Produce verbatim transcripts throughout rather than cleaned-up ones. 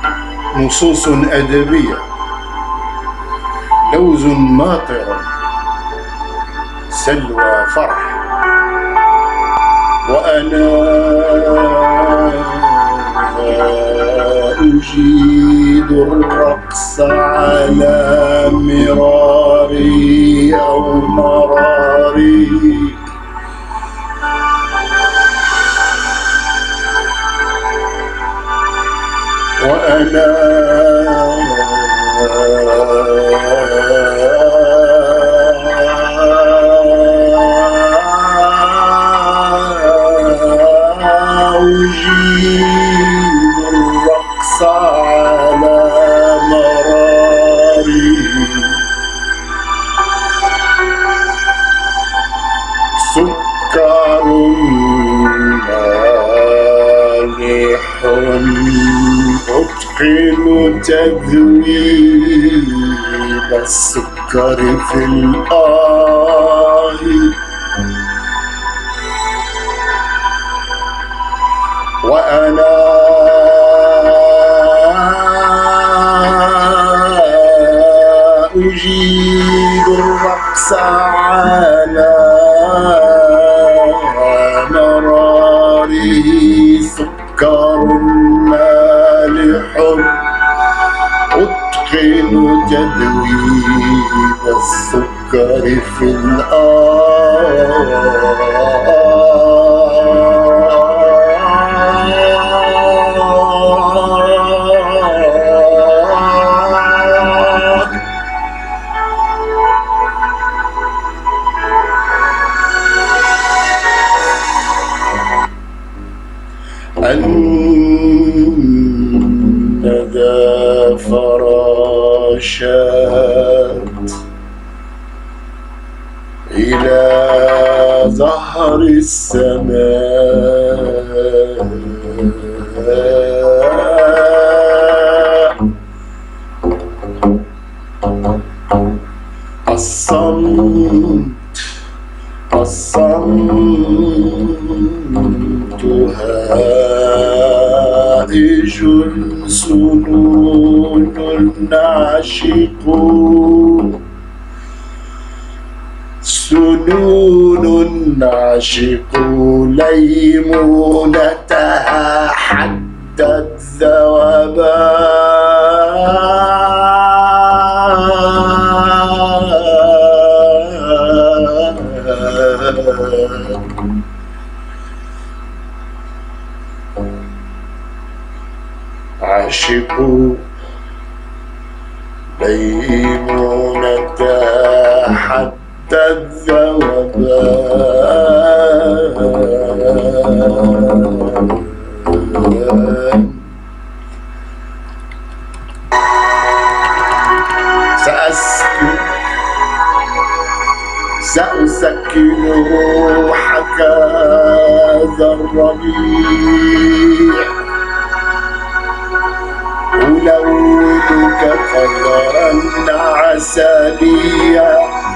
نصوص أدبية، لوز ماطر، سلوى فرح، وأنا أجيد الرقص على مراري أو مراري، وأنا أجيد الرقص على مراري، سكر مالح أتقن تذويب السكر في الآه، وأنا أجيد الرقص على مراره، سكر مالح أتقن تذويب السكر في الآه، أن ذا فراشات إلى ظهر السماء، الصمت الصمت هائج سنون عاشق، سنون عاشق ليمونتها حتى الذوبان، عاشقوا ليمونتها حتى الذوبان، سأسكن سأسكن روحك ذا الربيع، ألونك قدرا عسليا،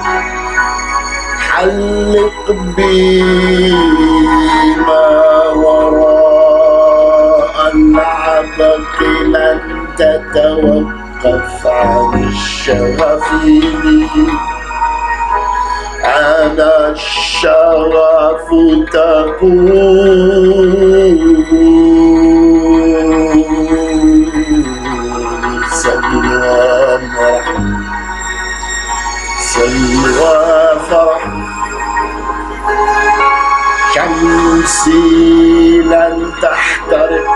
حلق بي ما وراء العبق، لن تتوقف عن الشغف لي، أنا الشغف تقول سلوى فرح، سلوى فرح، شمسي لن تحترق،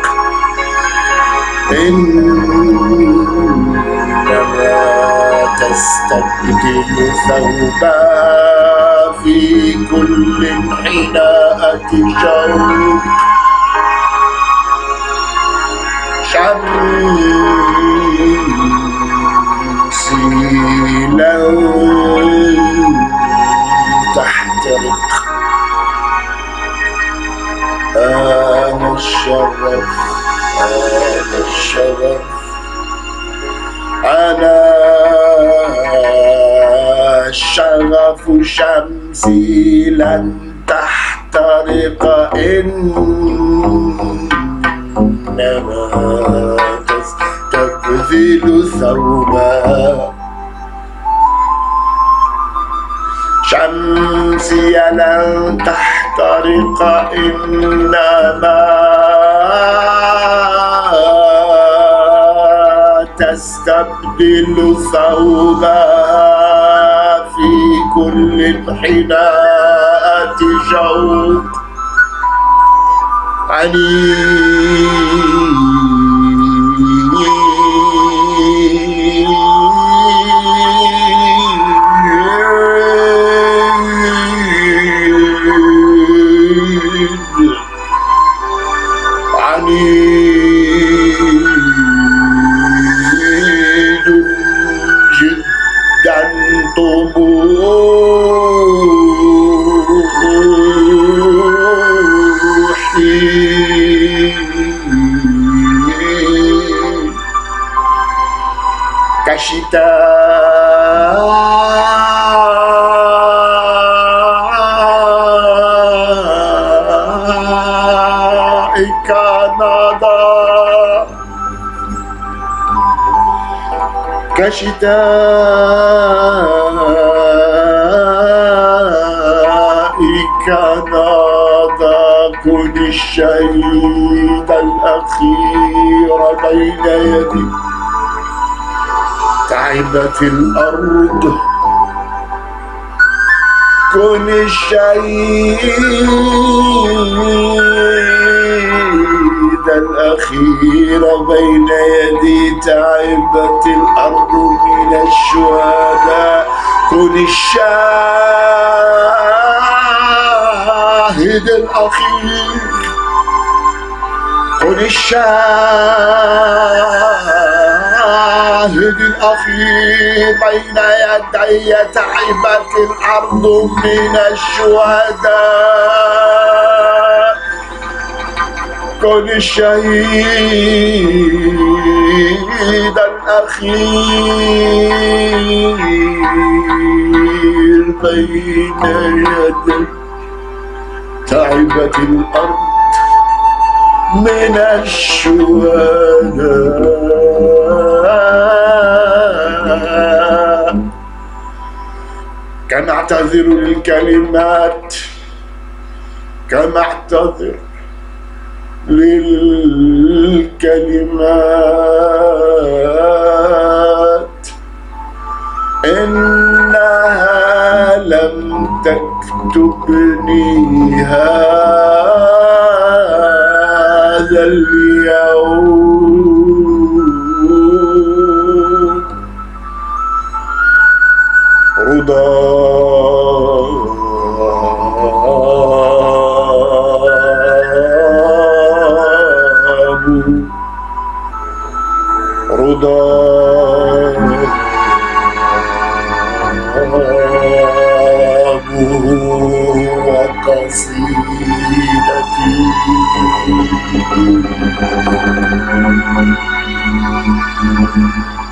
إنما تستبدل ثوبا في كل حناءة شوق، شمسي لن تحترق، أنا الشغف، أنا الشغف، أنا الشغف، شمسي لن تحترق، إنما تستبدل ثوبا شمسي لن تحترق إنما تستبدل ثوبا في كل انحناءة شوق عنيد عنيد جدا طموحي كشتاء كندا كشتاء كندا كن الشهيد الأخير بين يدي تعبت الأرض كن الشهيد الأخير بين يدي تعبت الأرض من الشهداء كن الشاهد الأخير كن الشاهد الأخير بين يدي تعبت الأرض من الشهداء كن الشهيد الأخير بين يدي تعبت الأرض من الشهداء كم اعتذر للكلمات كم اعتذر للكلمات إنها لم تكتبني هذا اليوم رضا رضاه وقصيدتي